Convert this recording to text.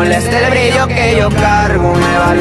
moleste el brillo que yo cargo. Me vale